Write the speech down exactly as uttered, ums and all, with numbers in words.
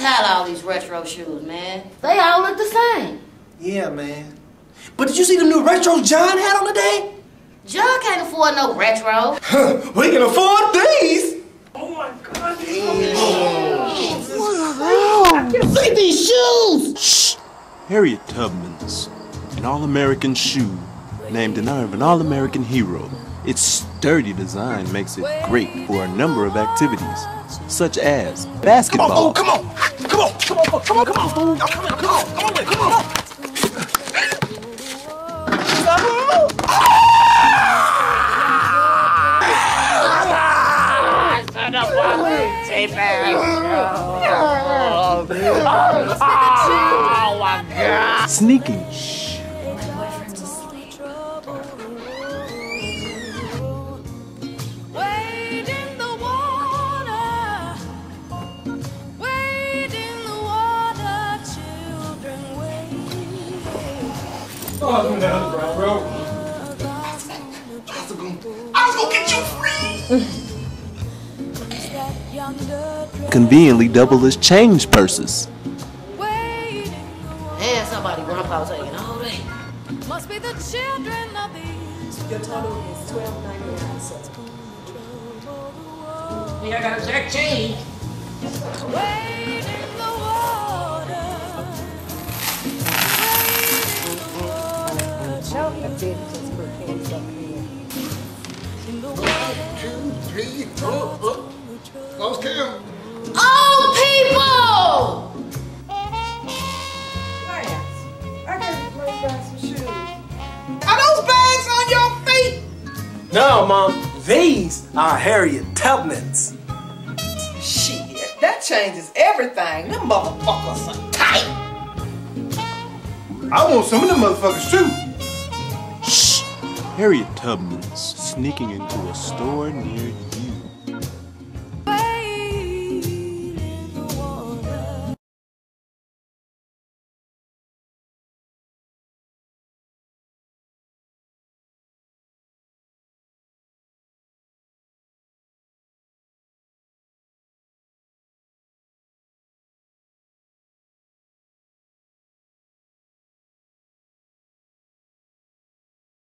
tired of all these retro shoes, man. They all look the same. Yeah, man. But did you see the new retros John had on today? John can't afford no retro. We can afford these. Oh my God! I can see these shoes. Shh. Harriett Tubmans, an all-American shoe named in honor of an all-American hero. Its sturdy design makes it great for a number of activities, such as basketball. Come on, fool, come on, come on, come on, come on, come on, fool. Come on, come on, come on, come on. Oh my God! Sneaking. Shh. My boyfriend's asleep. Wade in the water, wade in the water, children, wade. Oh, I'm down the brown road. I was gonna get you free. Conveniently double as change purses. Man, somebody grandpa taking all day. Must be the children of these. Your total is twelve ninety-nine, sir. Yeah, I got a check change. Wade in the water. Wade in the water. Tell him to just put hands up here. In the water. Two, three, oh, oh. Lost count. Old people! I gotta bring back some shoes. Are those bags on your feet? No, Mom. These are Harriett Tubmans. Shit, that changes everything. Them motherfuckers are tight. I want some of them motherfuckers too. Shh. Harriett Tubmans, sneaking into a store near you.